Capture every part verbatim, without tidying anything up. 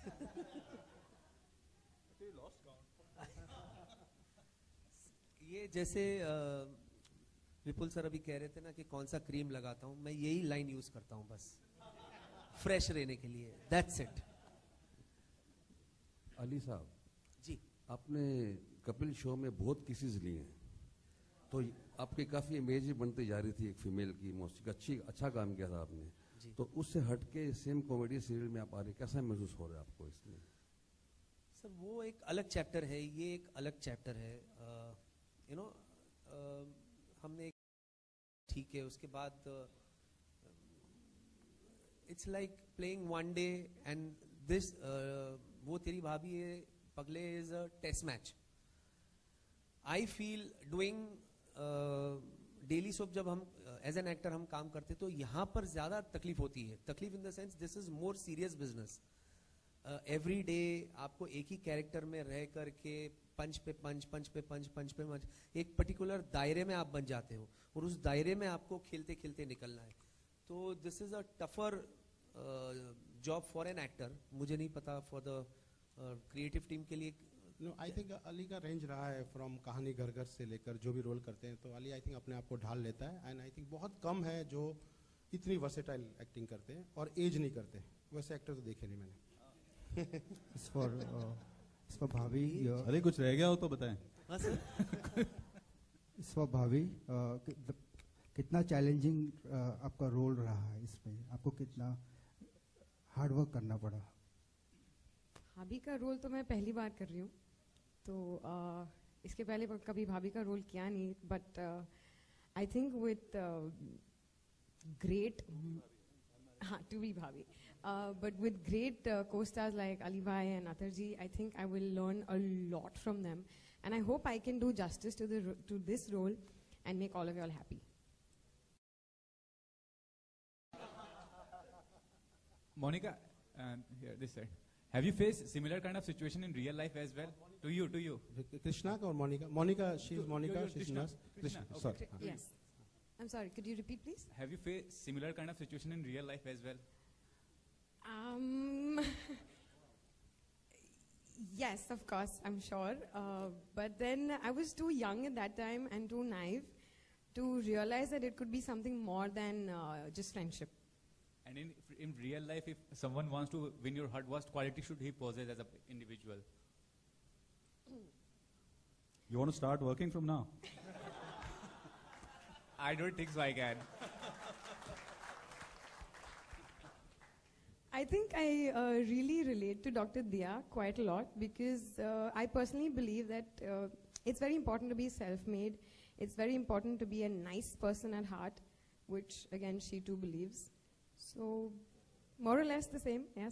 ये जैसे विपुल सर अभी कह रहे थे ना कि कौन सा क्रीम लगाता हूं, मैं यही लाइन यूज करता हूं बस फ्रेश रहने के लिए, दैट्स इट। अली साहब जी, आपने कपिल शो में बहुत केसेस लिए हैं, तो आपकी काफी इमेज भी बनती जा रही थी एक फीमेल की, मोस्टली अच्छी अच्छा काम किया था आपने, तो उससे हटके सेम कॉमेडी सीरियल में आप आ रहे, कैसा महसूस हो रहा है आपको इसमें? सर वो एक अलग चैप्टर है, ये एक अलग चैप्टर है, यू नो हमने ठीक है, उसके बाद it's like playing one day and this, वो तेरी भाभी है पगले is a test match. I feel doing daily soap, जब हम एज एन एक्टर हम काम करते तो यहाँ पर ज्यादा तकलीफ होती है, तकलीफ in the sense this is more serious business. Every day आपको एक ही कैरेक्टर में रह करके पंच पे पंच पंच पे पंच पंच पे पंच, एक पर्टिकुलर दायरे में आप बन जाते हो और उस दायरे में आपको खेलते खेलते निकलना है, तो this is a tougher job for an actor. मुझे नहीं पता फॉर द क्रिएटिव टीम के लिए। नो, आई थिंक अली का रेंज रहा है फ्रॉम कहानी घर घर से लेकर जो भी रोल करते हैं, तो अली आई थिंक अपने आप को ढाल लेता है, एंड आई थिंक बहुत कम है जो इतनी वर्सेटाइल एक्टिंग करते हैं और एज नहीं करते, वैसे एक्टर तो देखे नहीं मैंने। इस पर इस पर भाभी, अरे कुछ रह गया हो तो बताएं। हाँ सर। इस पर भाभी कितना चैलेंजिंग आपका रोल रहा है, इसमें आपको कितना हार्डवर्क करना पड़ा? भाभी का रोल तो मैं पहली बार कर रही हूँ, तो uh, इसके पहले कभी भाभी का रोल किया नहीं, but I think with great, हाँ टू बी भाभी, but with great costars like Ali भाई and Athar ji, I think I will learn a lot from them, and I hope I can do justice to the to this role and make all of you all happy. Monica, and here this side. Have you faced similar kind of situation in real life as well? To you, to you. Krishna or Monica? Monica, she is Monica. She's Krishna. nurse. Krishna. Krishna. Okay. Sorry. Yes. I'm sorry. Could you repeat, please? Have you faced similar kind of situation in real life as well? Um. Yes, of course. I'm sure. Uh, but then I was too young at that time and too naive to realize that it could be something more than uh, just friendship. And in in real life, if someone wants to win your heart, what quality should he possess as an individual? You want to start working from now? I don't think so I can. I think I uh, really relate to Doctor Dia quite a lot, because uh, I personally believe that uh, it's very important to be self-made. It's very important to be a nice person at heart, which again she too believes. So, more or less the same, yes.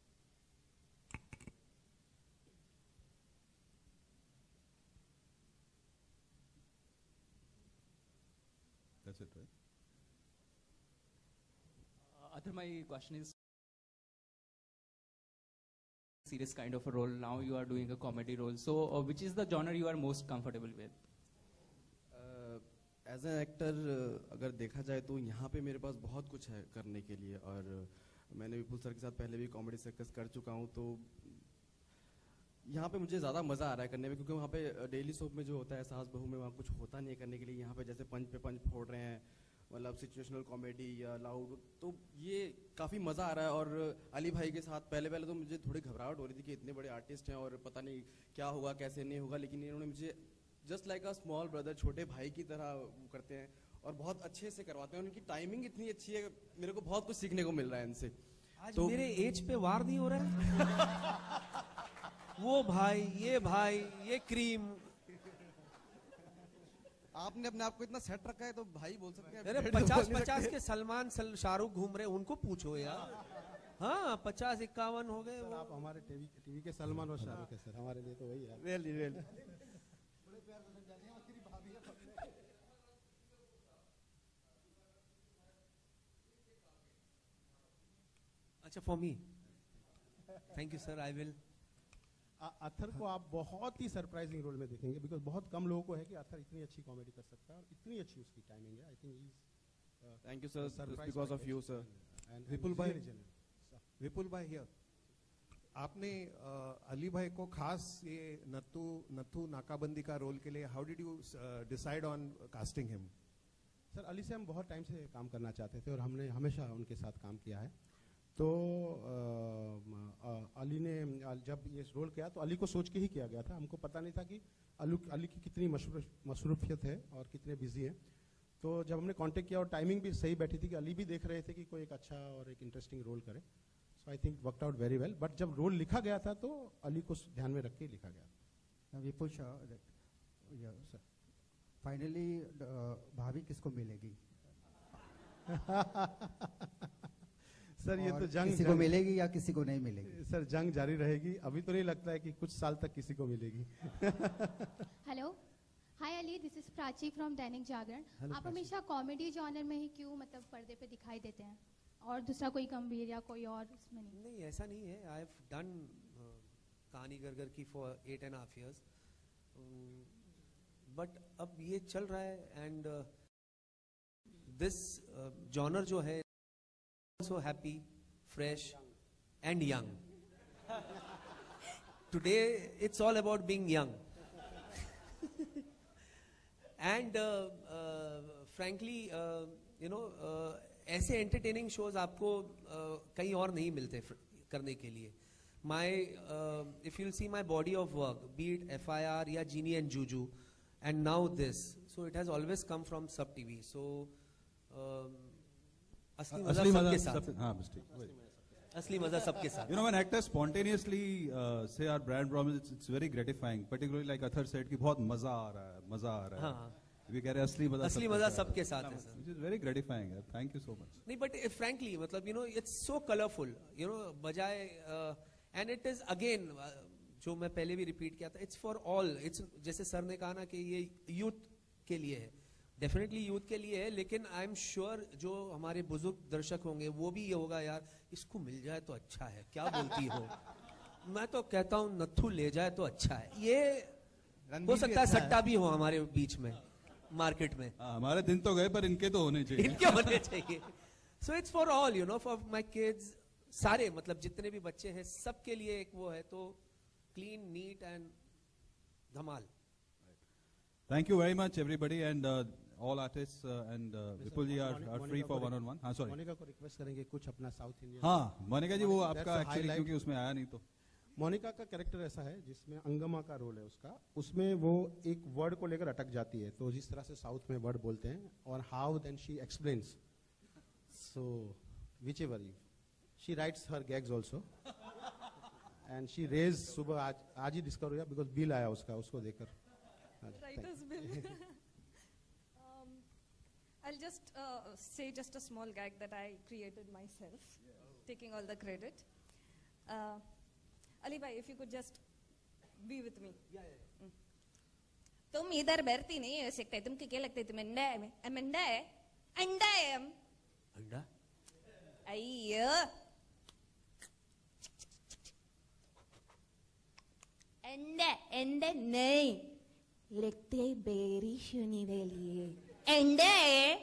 That's it, right? Uh, Athar, my question is serious kind of a role. Now you are doing a comedy role. So, uh, which is the genre you are most comfortable with? As an actor अगर देखा जाए तो यहाँ पे मेरे पास बहुत कुछ है करने के लिए, और मैंने विपुल सर के साथ पहले भी कॉमेडी सर्कस कर चुका हूँ, तो यहाँ पे मुझे ज़्यादा मज़ा आ रहा है करने में, क्योंकि वहाँ पे डेली सोप में जो होता है सास बहू में वहाँ कुछ होता नहीं है करने के लिए, यहाँ पे जैसे पंच पे पंच फोड़ रहे हैं, मतलब सिचुएशनल कॉमेडी या लाउड, तो ये काफ़ी मज़ा आ रहा है। और अली भाई के साथ पहले पहले तो मुझे थोड़ी घबराहट हो रही थी कि इतने बड़े आर्टिस्ट हैं और पता नहीं क्या होगा कैसे नहीं होगा, लेकिन इन्होंने मुझे just like a small brother, छोटे भाई की तरह वो करते हैं और बहुत अच्छे से करवाते हैं। उनकी टाइमिंग इतनी अच्छी है, मेरे को बहुत कुछ सीखने को मिल रहा है इनसे। आज तो मेरे एज पे वार नहीं हो रहा है। वो भाई, ये भाई, ये क्रीम। आपने अपने आप को इतना सेट रखा है तो भाई बोल सकते हैं। अरे पचास पचास के सलमान सल, शाहरुख घूम रहे, उनको पूछो यार। हाँ, पचास इक्यावन हो गए। आप हमारे टीवी टीवी के सलमान और शाहरुख है सर, हमारे लिए तो वही है। Really really. अच्छा, for me, thank you sir, I will. Athar को आप बहुत ही सरप्राइजिंग रोल में देखेंगे, बिकॉज बहुत कम लोगों को है कि अथर इतनी अच्छी कॉमेडी कर सकता है और इतनी अच्छी उसकी टाइमिंग है। I think he is thank you sir, because of you sir. And Vipul भाई, विपुल भाई हियर। आपने uh, अली भाई को खास ये नत्थू नत्थू नाकाबंदी का रोल के लिए how did you decide on casting him? Sir Ali से हम बहुत टाइम से काम करना चाहते थे और हमने हमेशा उनके साथ काम किया है। तो आ, आ, अली ने जब ये रोल किया तो अली को सोच के ही किया गया था। हमको पता नहीं था कि अली अली की कितनी मसरूफियत है और कितने बिजी है। तो जब हमने कांटेक्ट किया और टाइमिंग भी सही बैठी थी कि अली भी देख रहे थे कि कोई एक अच्छा और एक इंटरेस्टिंग रोल करे, so I think worked out very well. But जब रोल लिखा गया था तो अली को ध्यान में रख के लिखा गया। विपुल फाइनली भाभी किसको मिलेगी? सर ये तो जंग किसी को मिलेगी या किसी को नहीं मिलेगी? सर जंग जारी रहेगी, अभी तो नहीं लगता है कि कुछ साल तक किसी को मिलेगी। Hello, hi Ali, this is Prachi from Dainik Jagran. आप हमेशा कॉमेडी जॉनर में ही क्यों मतलब पर्दे पे दिखाई देते हैं और दूसरा कोई गंभीर या कोई और उसमें नहीं? नहीं, ऐसा नहीं है। आई हैव डन कहानी गरगर की for eight and half years, but अब ये चल रहा है एंड दिस जॉनर जो है so happy, fresh and young. Today it's all about being young. And uh, uh, frankly, uh, you know, uh, ऐसे entertaining shows आपको uh, कहीं और नहीं मिलते करने के लिए. My, uh, if you'll see my body of work, be it F I R या Genie and Juju, and now this, so it has always come from Sub T V. So. Um, असली मजा सबके साथ। हाँ, mistake. असली मजा सबके साथ। You know, when actors spontaneously uh, say our brand promise, it's, it's very gratifying. Particularly like Athar said कि बहुत मजा आ रहा है, मजा आ रहा है। हाँ। We कह रहे असली मजा असली मजा सबके साथ है sir. Which is very gratifying. Thank you so much. नहीं, but uh, frankly, मतलब you know, it's so colorful. You know, बजाय uh, and it is again uh, जो मैं पहले भी रिपीट किया था, it's for all. It's जैसे सर ने कहा ना कि ये यूथ के लिए है। डेफिनेटली यूथ के लिए है, लेकिन आई एम श्योर जो हमारे बुजुर्ग दर्शक होंगे वो भी ये होगा, यार इसको मिल जाए तो अच्छा है, क्या बोलती हो? मैं तो कहता हूँ नत्थू ले जाए तो अच्छा है। ये हो सकता है सट्टा भी हो हमारे बीच में मार्केट में। आ, हमारे दिन तो गए पर इनके तो होने चाहिए। इनके होने चाहिए। So it's for all, you know, for my kids, सारे मतलब जितने भी बच्चे हैं सबके लिए एक वो है, तो क्लीन, नीट एंड धमाल। Thank you very much everybody and uh, all artists uh, and uh, Vipul ji are, are free for one on one. हाँ, sorry. मोनिका को रिक्वेस्ट करेंगे कुछ अपना साउथ इंडियन। हाँ, मोनिका जी वो आपका एक्चुअली क्योंकि उसमें आया नहीं तो। मोनिका का कैरेक्टर ऐसा है जिसमें अंगमा का रोल है उसका, उसमें वो एक वर्ड को लेकर अटक जाती है, तो जिस तरह से साउथ में वर्ड बोलते हैं और how then she explains, so whichever you she writes her gags also and she raise सुबह आज आज ही डिस्कवर हुआ बिकॉज बिल आया उसका, उसको देकर। Writer's bill. um, I'll just uh, say just a small gag that I created myself, yeah. Taking all the credit. Uh, Ali bhai, if you could just be with me. Yeah, yeah. Mm. तुम इधर बैठती नहीं हो सकते, तुमको क्या लगता है तुम अंडा है? हम अंडा है, अंडा है हम। अंडा? अय्यो। अंडा, अंडा नहीं। लगते बेरी सुनी वाली है, अंडा है।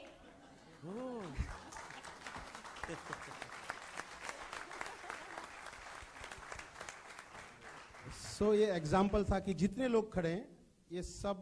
सो ये एग्जाम्पल था कि जितने लोग खड़े हैं ये सब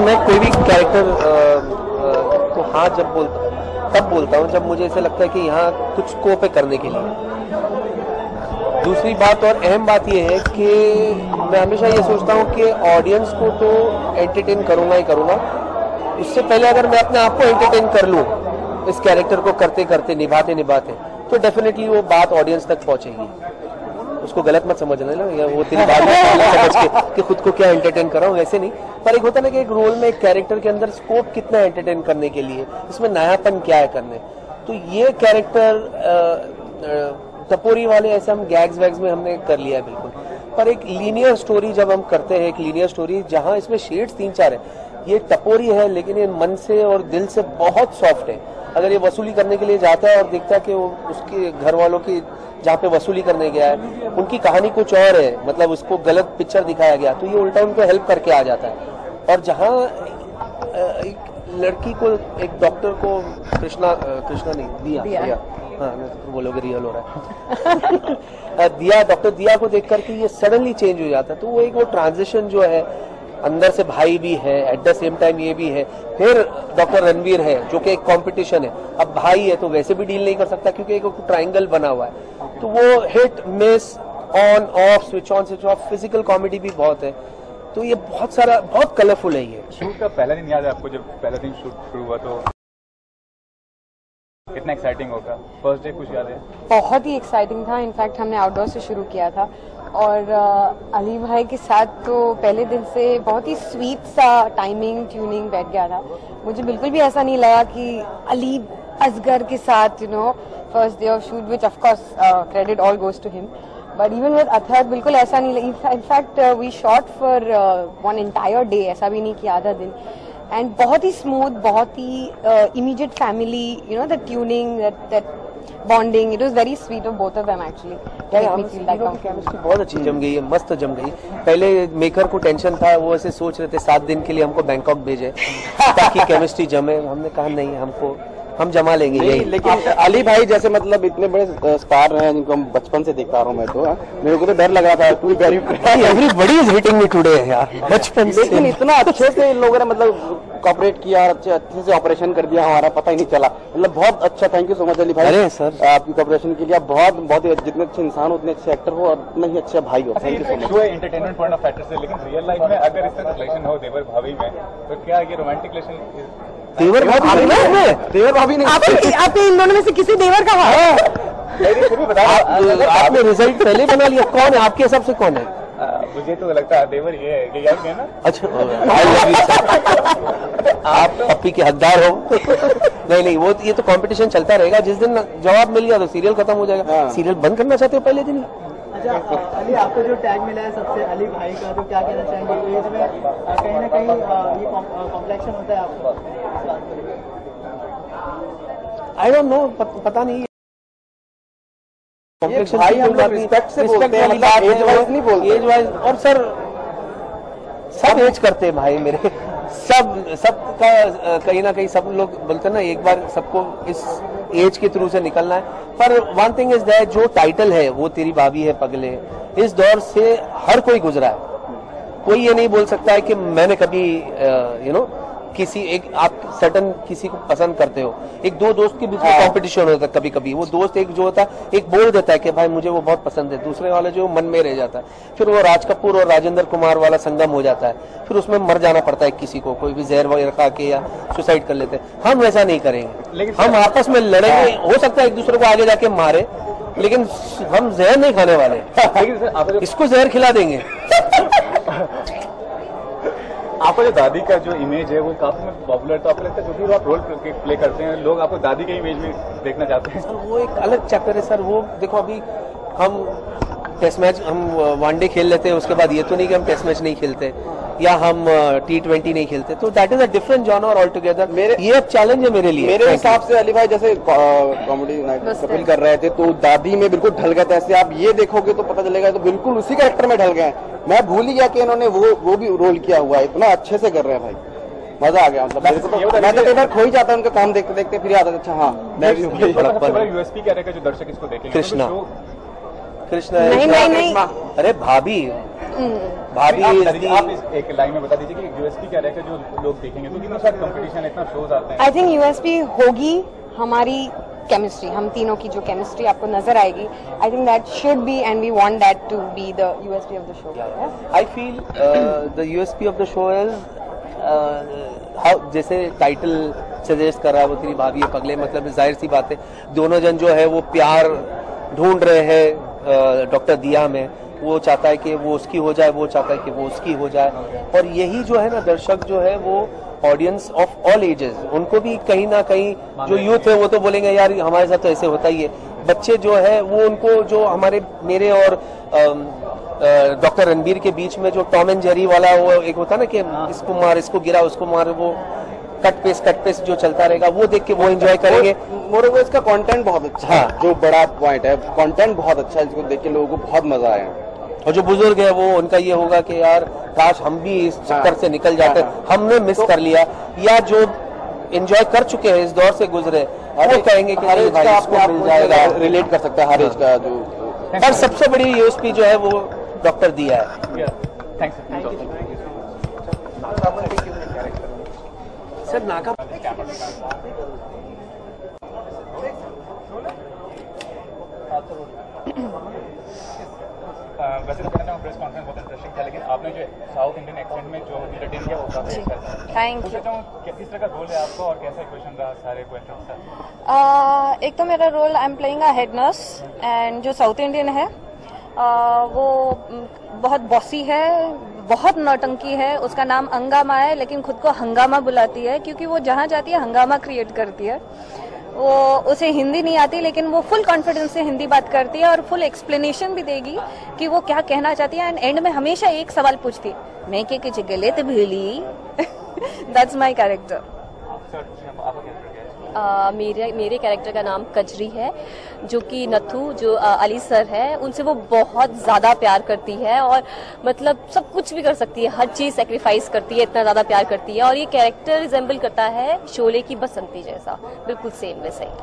मैं कोई भी कैरेक्टर तो हाँ जब बोलता तब बोलता हूँ जब मुझे ऐसा लगता है कि यहाँ कुछ स्कोप है करने के लिए। दूसरी बात और अहम बात यह है कि मैं हमेशा ये सोचता हूँ कि ऑडियंस को तो एंटरटेन करूँगा ही करूँगा, उससे पहले अगर मैं अपने आप को एंटरटेन कर लूँ इस कैरेक्टर को करते करते निभाते निभाते तो डेफिनेटली वो बात ऑडियंस तक पहुँचेगी। उसको गलत मत समझना ना, या वो तेरी बात समझ के कि खुद को क्या एंटरटेन कर रहा हूँ, ऐसे नहीं। पर एक होता ना कि एक रोल में एक कैरेक्टर के अंदर स्कोप कितना एंटरटेन करने के लिए, इसमें नयापन क्या है करने। तो ये कैरेक्टर टपोरी वाले ऐसे हम गैग्स वैग्स में हमने कर लिया है बिल्कुल, पर एक लीनियर स्टोरी जब हम करते हैं, एक लीनियर स्टोरी जहाँ इसमें शेड्स तीन चार है। ये टपोरी है लेकिन ये मन से और दिल से बहुत सॉफ्ट है। अगर ये वसूली करने के लिए जाता है और देखता है कि वो उसके घर वालों की जहाँ पे वसूली करने गया है उनकी कहानी कुछ और है, मतलब उसको गलत पिक्चर दिखाया गया, तो ये उल्टा उनको हेल्प करके आ जाता है। और जहाँ एक लड़की को, एक डॉक्टर को कृष्णा कृष्णा नहीं दिया दिया, दिया। हाँ बोलोगे रियल हो रहा है दिया, डॉक्टर दिया को देख करके ये सडनली चेंज हो जाता है। तो वो एक वो ट्रांजिशन जो है, अंदर से भाई भी है, एट द सेम टाइम ये भी है, फिर डॉक्टर रणवीर है जो कि एक कंपटीशन है। अब भाई है तो वैसे भी डील नहीं कर सकता क्योंकि एक ट्रायंगल बना हुआ है। तो वो hit miss, on off, switch on switch off, physical comedy भी बहुत है। तो ये बहुत सारा बहुत कलरफुल है। ये शूट का पहला दिन याद है आपको, जब पहला दिन शूट शुरू हुआ तो कितना एक्साइटिंग होगा? फर्स्ट डे कुछ याद है? बहुत ही एक्साइटिंग था। इनफैक्ट हमने आउटडोर से शुरू किया था और अली भाई के साथ तो पहले दिन से बहुत ही स्वीट सा टाइमिंग ट्यूनिंग बैठ गया था। मुझे बिल्कुल भी ऐसा नहीं लगा कि अली असगर के साथ you know first day of shoot, which of course credit all goes to him, but even with Athar बिल्कुल ऐसा नहीं लगा। In fact we shot for one entire day, ऐसा भी नहीं किया आधा दिन, एंड बहुत ही स्मूथ, बहुत ही immediate family, you know the tuning, that bonding, it was very sweet of both of them actually. Chemistry बहुत अच्छी जम गई है, मस्त जम गई। पहले मेकर को टेंशन था, वो ऐसे सोच रहे थे सात दिन के लिए हमको बैंकॉक भेजे ताकि केमिस्ट्री जमे। हमने कहा नहीं, हमको हम जमा लेंगे यही। लेकिन अली भाई जैसे मतलब इतने बड़े स्टार हैं जिनको हम बचपन से देखता रहा हूँ मैं, तो मेरे को तो डर लग रहा था too very everybody is hitting me today यार, बचपन से। लेकिन इतना अच्छे से इन लोगों ने मतलब कॉपरेट किया, अच्छे अच्छे से ऑपरेशन कर दिया, हमारा पता ही नहीं चला। मतलब बहुत अच्छा, thank you so much Ali भाई। अरे सर, आपकी कॉपरेशन के लिए। आप बहुत बहुत ही जितने अच्छे इंसान हो उतने अच्छे एक्टर हो और उतना ही अच्छा भाई हो। Thank you so much. Entertainment point of factor से, लेकिन रियल लाइफ में अगर इस तरह रिलेशन हो देवर भाभी में, तो क्या ये रोमांटिक रिलेशन? देवर भाभी में देवर भाभी नहीं, आपने इन दोनों में से किसी देवर का आपने रिजल्ट पहले बना लिया? कौन है आपके हिसाब से, कौन है? मुझे तो लगता है देवर ये है, याद है ना? अच्छा, आप पप्पी के हकदार हो। नहीं नहीं, वो ये तो कंपटीशन चलता रहेगा। जिस दिन जवाब मिल गया तो सीरियल खत्म हो जाएगा। सीरियल बंद करना चाहते हो पहले दिन? अच्छा अली, आपको जो टैग मिला है सबसे अली भाई का, तो क्या कहना चाहेंगे? एज में कहीं ना कहीं ये कॉम्प्लेक्शन होता है आपको? आई डोंट नो, पता नहीं। कॉम्प्लेक्शन भाई हम लोग रिस्पेक्ट से बोलते हैं, मतलब एज वाइज नहीं बोलते। एज वाइज और सर सब एज करते हैं भाई मेरे, सब सबका कहीं ना कहीं सब लोग बोलते हैं ना, एक बार सबको इस एज के थ्रू से निकलना है। पर वन थिंग इज दैट, जो टाइटल है वो तेरी भाभी है पगले, इस दौर से हर कोई गुजरा है। कोई ये नहीं बोल सकता है कि मैंने कभी यू नो किसी एक, आप सर्टन किसी को पसंद करते हो, एक दो दोस्त के बीच में कंपटीशन होता है कभी कभी। वो दोस्त एक जो होता है एक बोल देता है कि भाई मुझे वो बहुत पसंद है, दूसरे वाला जो मन में रह जाता है। फिर वो राज कपूर और राजेंद्र कुमार वाला संगम हो जाता है, फिर उसमें मर जाना पड़ता है किसी को, कोई भी जहर वगैरह खा के या सुसाइड कर लेते हैं। हम वैसा नहीं करेंगे, हम आपस में लड़ेंगे। हो सकता है एक दूसरे को आगे जाके मारे, लेकिन हम जहर नहीं खाने वाले, इसको जहर खिला देंगे। आपका जो दादी का जो इमेज है वो काफी पॉपुलर, तो आपको लगता है जो भी आप रोल प्ले करते हैं लोग आपको दादी के इमेज में देखना चाहते हैं? सर वो एक अलग चक्कर है सर। वो देखो, अभी हम टेस्ट मैच, हम वनडे खेल लेते हैं, उसके बाद ये तो नहीं कि हम टेस्ट मैच नहीं खेलते या हम टी ट्वेंटी नहीं खेलते, तो that is a different genre altogether. मेरे ये अब चैलेंज है मेरे लिए। मेरे हिसाब से अली भाई जैसे कॉमेडी नाइट कपिल कर रहे थे तो दादी में बिल्कुल ढल गए थे। ऐसे आप ये देखोगे तो पता चलेगा तो बिल्कुल उसी कैरेक्टर में ढल गए। मैं भूल ही गया कि इन्होंने वो वो भी रोल किया हुआ है। इतना अच्छे से कर रहे हैं भाई, मजा आ गया। मतलब मेरे को तो मैं तो कई बार खो ही जाता उनका काम देखते देखते, फिर याद आता अच्छा हाँ मैं भी यूएसपी क्या रहेगा जो दर्शक इसको देखेंगे? कृष्णा, कृष्णा नहीं नहीं नहीं, अरे भाभी भाभी आप, आप इस एक लाइन में बता दीजिए कि यूएसपी क्या रहेगा जो लोग देखेंगे, तो कितना सारा कंपटीशन इतना शोज आते हैं। आई थिंक यूएसपी होगी हमारी केमिस्ट्री, हम तीनों की जो केमिस्ट्री आपको नजर आएगी, I think that should be and we want that to be the USP of the show. I feel the USP of the show is how, जैसे टाइटल सजेस्ट कर रहा है वो तेरी भाभी है पगले, मतलब जाहिर सी बात है दोनों जन जो है वो प्यार ढूंढ रहे हैं डॉक्टर दिया में। वो चाहता है कि वो उसकी हो जाए, वो चाहता है कि वो उसकी हो जाए, और यही जो है ना दर्शक जो है वो ऑडियंस ऑफ ऑल एजेस, उनको भी कहीं ना कहीं जो यूथ है वो तो बोलेंगे यार हमारे साथ तो ऐसे होता ही है। बच्चे जो है वो उनको जो हमारे मेरे और डॉक्टर रणबीर के बीच में जो टॉम एंड जेरी वाला वो एक होता है ना कि इसको मार इसको गिरा उसको मार, वो कट पेस्ट कट पेस्ट जो चलता रहेगा वो देख के वो एंजॉय करेंगे। मोरेओवर इसका कंटेंट बहुत अच्छा है, जो बड़ा पॉइंट है, कंटेंट बहुत अच्छा है, इसको देख के लोगों को बहुत मजा आया। और जो बुजुर्ग है वो उनका ये होगा कि यार काश हम भी इस चक्कर से निकल जाते, हमने मिस कर लिया, या जो एंजॉय कर चुके हैं इस दौर से गुजरे वो कहेंगे कि हर एज का आपको मिल जाएगा, रिलेट कर सकता है हर एज का जो। और सबसे बड़ी यूएसपी जो है वो डॉक्टर दिया है। सर नाका वैसे तो कहते हैं प्रेस कॉन्फ्रेंस बहुत इंटरेस्टिंग था, लेकिन आपने जो साउथ इंडियन एक्सेंट में जो रिटेन किया वो काफी अच्छा था। Thank you. किस तरह का रोल है आपका और कैसा इक्वेशन रहा सारे क्वेश्चन का? एक तो मेरा role I am playing a head nurse, and जो साउथ इंडियन है uh, वो बहुत बॉसी है, बहुत नौटंकी है, उसका नाम अंगामा है, लेकिन खुद को हंगामा बुलाती है क्योंकि वो जहाँ जाती है हंगामा क्रिएट करती है। वो उसे हिंदी नहीं आती लेकिन वो फुल कॉन्फिडेंस से हिंदी बात करती है और फुल एक्सप्लेनेशन भी देगी कि वो क्या कहना चाहती है, एंड एंड में हमेशा एक सवाल पूछती, मैं क्या कुछ गलत भूली? That's my character. Uh, मेरे मेरे कैरेक्टर का नाम कजरी है, जो कि नथु जो uh, अली सर है उनसे वो बहुत ज़्यादा प्यार करती है और मतलब सब कुछ भी कर सकती है, हर चीज़ सेक्रीफाइस करती है, इतना ज़्यादा प्यार करती है। और ये कैरेक्टर रिजेंबल करता है शोले की बसंती जैसा, बिल्कुल सेम वैसे ही।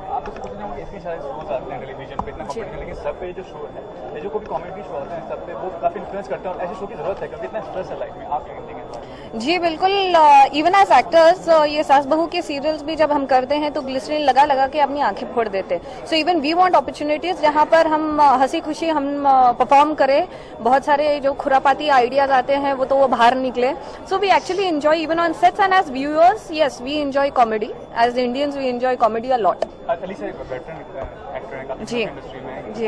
सब पे जो शो है, जो कोई कॉमेडी शो होते हैं सब पे वो काफी इन्फ्लुएंस करते हैं और ऐसे शो की जरूरत है क्योंकि इतना स्ट्रेस है लाइफ में। आप क्या कहेंगे? जी बिल्कुल, इवन एज एक्टर्स ये सास बहू के सीरियल्स भी जब हम करते हैं तो ग्लिसरीन लगा लगा के अपनी आंखें फोड़ देते हैं। So even we want opportunities जहां पर हम हंसी खुशी हम परफॉर्म करें, बहुत सारे जो खुरापाती आइडियाज आते हैं वो तो वो बाहर निकले। So we actually enjoy even on sets and as viewers, yes we enjoy comedy, as Indians we enjoy comedy a lot. जी जी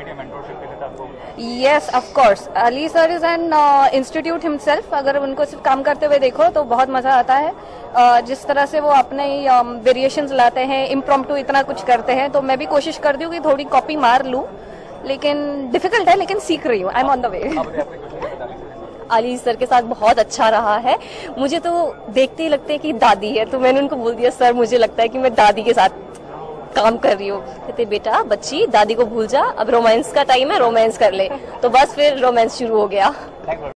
yes of course, Ali sir is an institute himself. अगर उनको सिर्फ काम करते हुए देखो तो बहुत मजा आता है। uh, जिस तरह से वो अपने वेरिएशंस um, लाते हैं, इम्प्रॉम्प्टू इतना कुछ करते हैं, तो मैं भी कोशिश करती हूँ कि थोड़ी कॉपी मार लूं, लेकिन डिफिकल्ट है, लेकिन सीख रही हूँ। I am on the way. Ali sir के साथ बहुत अच्छा रहा है, मुझे तो देखते ही लगते है कि दादी है, तो मैंने उनको बोल दिया सर मुझे लगता है कि मैं दादी के साथ काम कर रही हूँ। कहते बेटा बच्ची दादी को भूल जा, अब रोमांस का टाइम है, रोमांस कर ले। तो बस फिर रोमांस शुरू हो गया।